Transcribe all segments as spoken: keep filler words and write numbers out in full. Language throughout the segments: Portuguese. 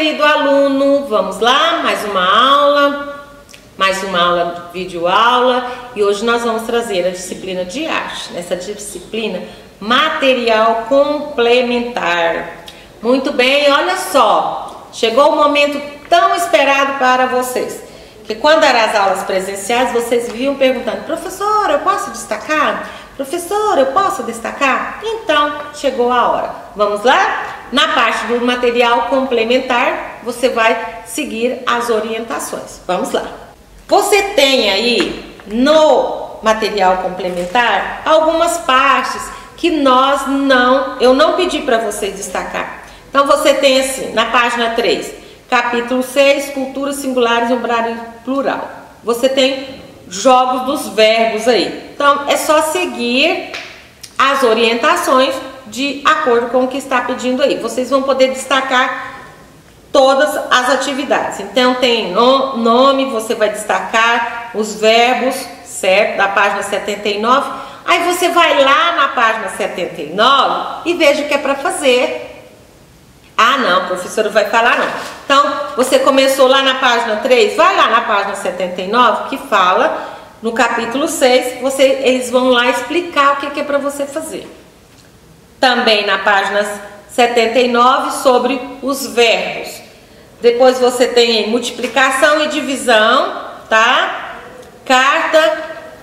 querido aluno, vamos lá, mais uma aula, mais uma aula, vídeo aula, e hoje nós vamos trazer a disciplina de arte, nessa disciplina material complementar. Muito bem, olha só, chegou o momento tão esperado para vocês, que quando eram as aulas presenciais, vocês vinham perguntando: professor, eu posso destacar? Professor, eu posso destacar? Então, chegou a hora. Vamos lá? Na parte do material complementar, você vai seguir as orientações. Vamos lá. Você tem aí no material complementar algumas partes que nós não, eu não pedi para você destacar. Então, você tem assim, na página três, capítulo seis, culturas singulares e umbral plural. Você tem jogos dos verbos aí. Então, é só seguir as orientações de acordo com o que está pedindo aí. Vocês vão poder destacar todas as atividades. Então, tem no, nome, você vai destacar os verbos, certo? Da página setenta e nove. Aí você vai lá na página setenta e nove e veja o que é para fazer. Ah, não, o professor vai falar não. Então, você começou lá na página três, vai lá na página setenta e nove, que fala, no capítulo seis, você, eles vão lá explicar o que, que é para você fazer. Também na página setenta e nove, sobre os verbos. Depois você tem multiplicação e divisão, tá? Carta,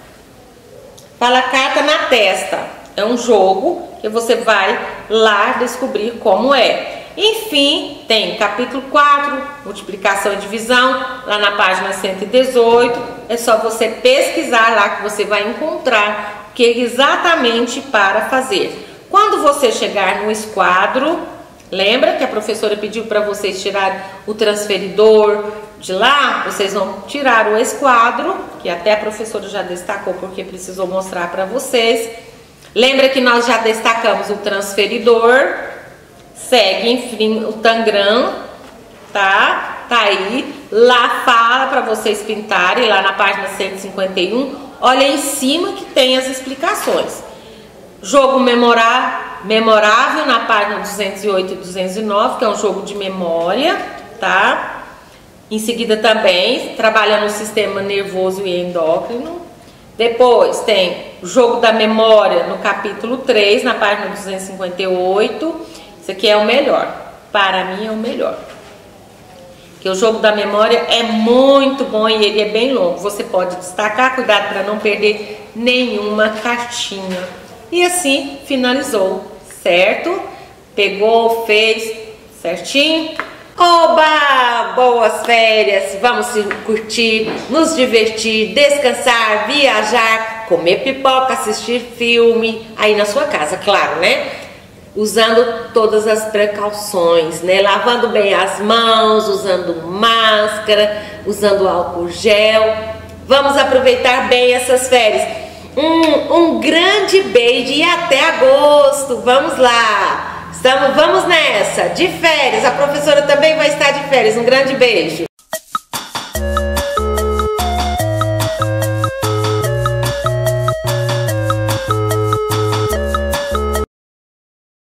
fala carta na testa. É um jogo que você vai lá descobrir como é. Enfim, tem capítulo quatro, multiplicação e divisão, lá na página cento e dezoito. É só você pesquisar lá que você vai encontrar o que é exatamente para fazer. Quando você chegar no esquadro, lembra que a professora pediu para vocês tirarem o transferidor de lá? Vocês vão tirar o esquadro, que até a professora já destacou porque precisou mostrar para vocês. Lembra que nós já destacamos o transferidor. Segue, enfim, o tangram, tá? Tá aí. Lá fala para vocês pintarem, lá na página cento e cinquenta e um. Olha em cima que tem as explicações. Jogo memorar, memorável, na página duzentos e oito e duzentos e nove, que é um jogo de memória, tá? Em seguida também, trabalhando o sistema nervoso e endócrino. Depois tem o jogo da memória, no capítulo três, na página duzentos e cinquenta e oito. Esse aqui é o melhor, para mim é o melhor. Que o jogo da memória é muito bom e ele é bem longo. Você pode destacar, cuidado para não perder nenhuma cartinha. E assim finalizou, certo? Pegou, fez certinho? Oba! Boas férias! Vamos curtir, nos divertir, descansar, viajar, comer pipoca, assistir filme aí na sua casa, claro, né? Usando todas as precauções, né? Lavando bem as mãos, usando máscara, usando álcool gel. Vamos aproveitar bem essas férias. Um, um grande beijo e até agosto. Vamos lá. Estamos, vamos nessa. De férias. A professora também vai estar de férias. Um grande beijo.